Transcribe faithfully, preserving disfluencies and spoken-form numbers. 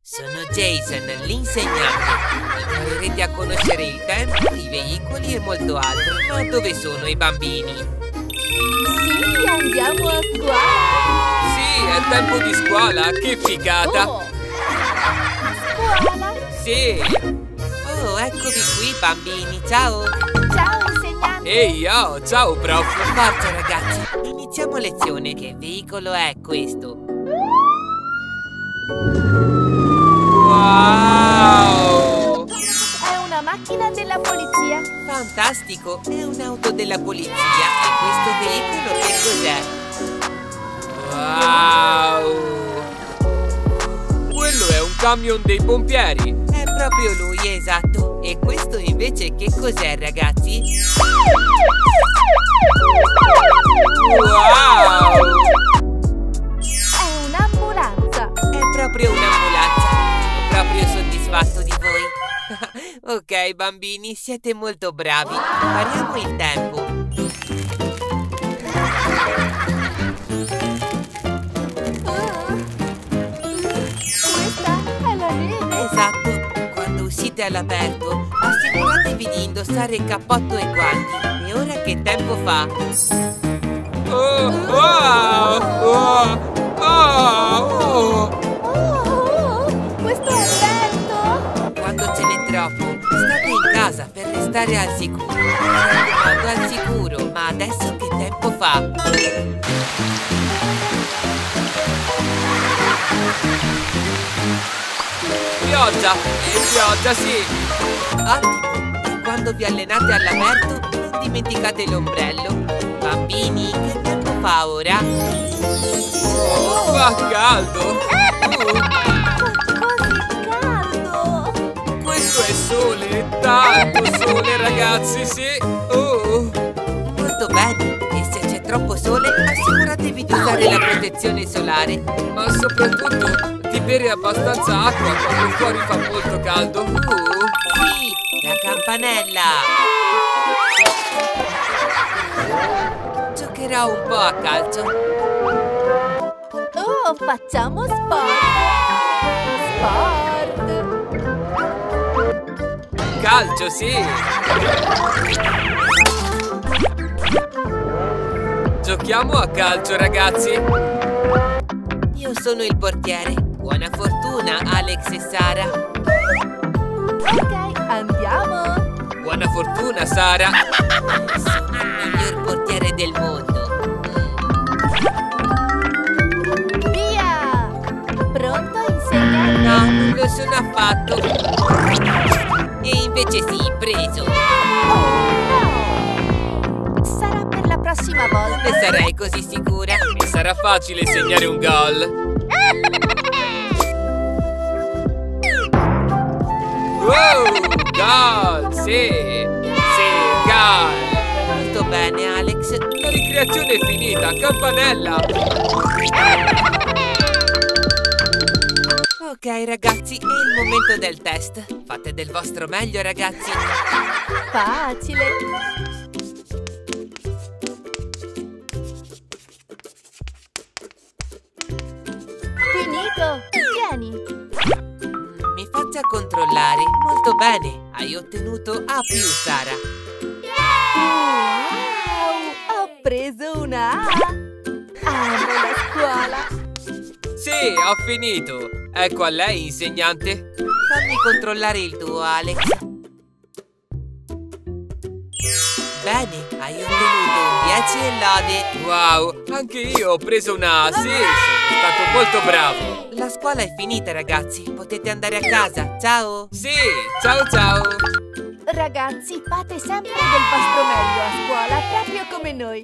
Sono Jason, l'insegnante. Imparerete a conoscere il tempo, i veicoli e molto altro. Ma dove sono i bambini? Sì, andiamo a scuola! Sì, è tempo di scuola, che figata! Oh. Scuola? Sì! Oh, eccovi qui bambini, ciao! Ciao insegnante! Ehi, oh, ciao prof! Forza ragazzi, iniziamo lezione. Che veicolo è questo? Wow! È una macchina della polizia! Fantastico, è un'auto della polizia. E questo veicolo che cos'è? Wow! Quello è un camion dei pompieri. È proprio lui, esatto. E questo invece che cos'è, ragazzi? Wow! È un'ambulanza! È proprio un'ambulanza. Sono proprio soddisfatto di voi. Ok, bambini, siete molto bravi. Impariamo il tempo. Questa è la neve! Esatto, quando uscite all'aperto assicuratevi di indossare il cappotto e guanti. E ora che tempo fa? Oh, wow, oh, oh, oh. Oh, questo è vento! Quando ce n'è troppo, state in casa per restare al sicuro. Mi raccomando, al sicuro. Ma adesso che tempo fa? Pioggia! E pioggia, sì! Ottimo! E quando vi allenate all'aperto, non dimenticate l'ombrello. Bambini, che tempo fa ora? Oh, fa caldo! Uh. Così caldo! Questo è sole! Tanto sole, ragazzi, sì! Oh. Molto bene! E se c'è troppo sole, assicuratevi di usare la protezione solare. Ma soprattutto di bere abbastanza acqua quando fuori fa molto caldo. Uh, sì, la campanella. Giocherò un po' a calcio. Oh, facciamo sport! Sport! Calcio, sì. Giochiamo a calcio, ragazzi. Io sono il portiere. Buona fortuna, Alex e Sara. Ok, andiamo! Buona fortuna, Sara. Sono il miglior portiere del mondo. Via! Pronto, insegnante? No, non lo sono affatto. E invece sì, preso. No! Sarà per la prossima volta. Come sarei così sicura? Mi sarà facile segnare un gol. Wow! Gol! Sì! Sì, gol! Molto bene, Alex. La ricreazione è finita, campanella! Ok, ragazzi, è il momento del test. Fate del vostro meglio, ragazzi. Facile! Finito! Tieni! Mi faccia controllare. Molto bene. Hai ottenuto A più, Sara. Wow! Ho preso una A! Amo la scuola! Sì, ho finito. Ecco a lei, insegnante. Fammi controllare il tuo, Alex. Bene, hai ottenuto un dieci e lode. Wow, anche io ho preso una A. Sì, sono stato molto bravo. La scuola è finita, ragazzi. Potete andare a casa. Ciao. Sì, ciao ciao. Ragazzi, fate sempre del vostro meglio a scuola, proprio come noi!